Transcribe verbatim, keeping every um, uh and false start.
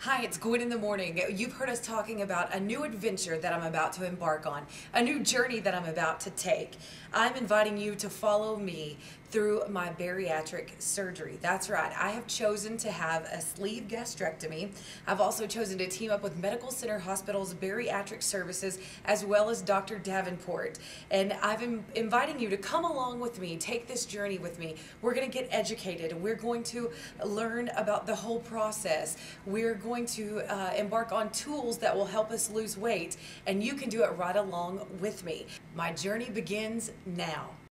Hi, it's Gwen in the morning. You've heard us talking about a new adventure that I'm about to embark on, a new journey that I'm about to take. I'm inviting you to follow me through my bariatric surgery. That's right, I have chosen to have a sleeve gastrectomy. I've also chosen to team up with Medical Center Hospital's bariatric services as well as Doctor Davenport. And I've am inviting you to come along with me, take this journey with me. We're going to get educated. We're going to learn about the whole process. We're going to uh, embark on tools that will help us lose weight, and you can do it right along with me. My journey begins now.